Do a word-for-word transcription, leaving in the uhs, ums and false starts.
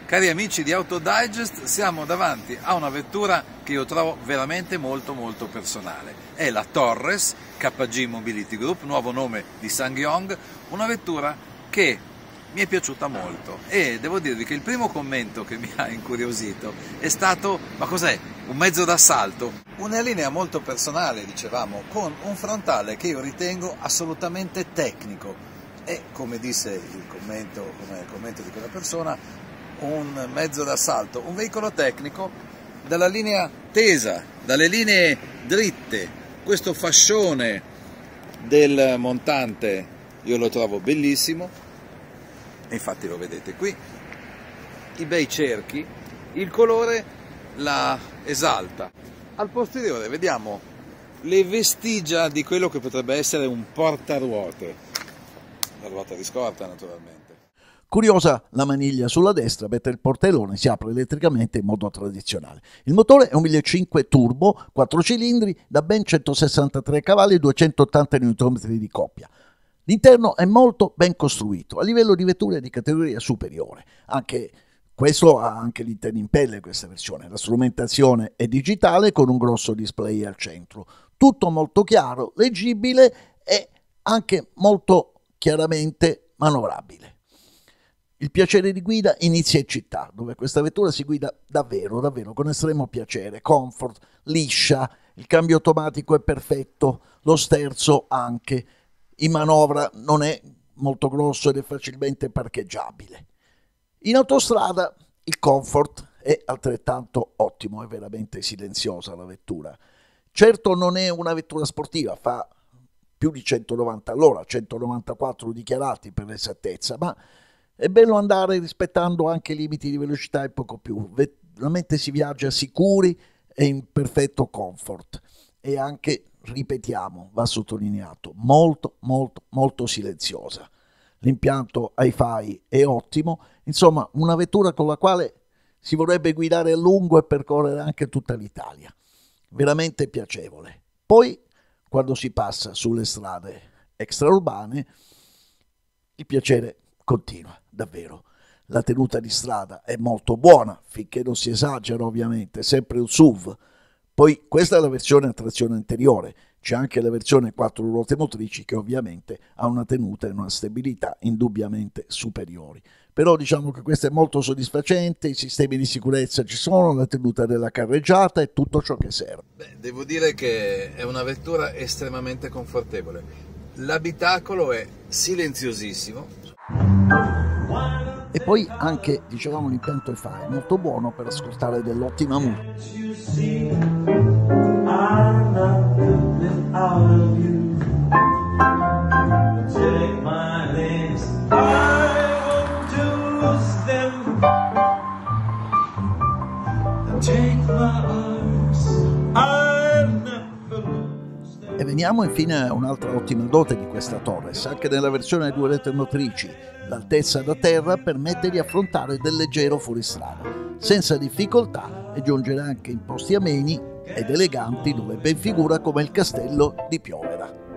Cari amici di Auto Digest, siamo davanti a una vettura che io trovo veramente molto molto personale. È la Torres K G Mobility Group, nuovo nome di SsangYong, una vettura che mi è piaciuta molto e devo dirvi che il primo commento che mi ha incuriosito è stato: ma cos'è? Un mezzo d'assalto? Una linea molto personale, dicevamo, con un frontale che io ritengo assolutamente tecnico e, come disse il commento, come il commento di quella persona, un mezzo d'assalto, un veicolo tecnico dalla linea tesa, dalle linee dritte. Questo fascione del montante io lo trovo bellissimo, e infatti lo vedete qui, i bei cerchi, il colore la esalta. Al posteriore vediamo le vestigia di quello che potrebbe essere un portaruote, la ruota di scorta naturalmente. Curiosa la maniglia sulla destra, mentre il portellone si apre elettricamente in modo tradizionale. Il motore è un millecinquecento turbo, quattro cilindri, da ben centosessantatré cavalli e duecentottanta newton-metri di coppia. L'interno è molto ben costruito, a livello di vetture di categoria superiore. Anche questo ha anche l'interno in pelle, questa versione. La strumentazione è digitale con un grosso display al centro. Tutto molto chiaro, leggibile e anche molto chiaramente manovrabile. Il piacere di guida inizia in città, dove questa vettura si guida davvero, davvero, con estremo piacere. Comfort, liscia, il cambio automatico è perfetto, lo sterzo anche. In manovra non è molto grosso ed è facilmente parcheggiabile. In autostrada il comfort è altrettanto ottimo, è veramente silenziosa la vettura. Certo non è una vettura sportiva, fa più di centonovanta all'ora, centonovantaquattro dichiarati per l'esattezza, ma è bello andare rispettando anche i limiti di velocità e poco più. Veramente si viaggia sicuri e in perfetto comfort. E anche, ripetiamo, va sottolineato, molto molto molto silenziosa. L'impianto Hi-Fi è ottimo, insomma una vettura con la quale si vorrebbe guidare a lungo e percorrere anche tutta l'Italia. Veramente piacevole. Poi, quando si passa sulle strade extraurbane, il piacere continua, davvero. La tenuta di strada è molto buona, finché non si esagera ovviamente, sempre un S U V. Poi questa è la versione a trazione anteriore, c'è anche la versione quattro ruote motrici che ovviamente ha una tenuta e una stabilità indubbiamente superiori. Però diciamo che questa è molto soddisfacente, i sistemi di sicurezza ci sono, la tenuta della carreggiata e tutto ciò che serve. Beh, devo dire che è una vettura estremamente confortevole. L'abitacolo è silenziosissimo. E poi anche, dicevamo, l'impianto Hi-Fi è molto buono per ascoltare dell'ottima musica. E veniamo infine a un'altra ottima dote di questa Torres. Anche nella versione due lettere motrici l'altezza da terra permette di affrontare del leggero fuoristrada senza difficoltà e giungere anche in posti ameni ed eleganti dove ben figura come il castello di Piovera.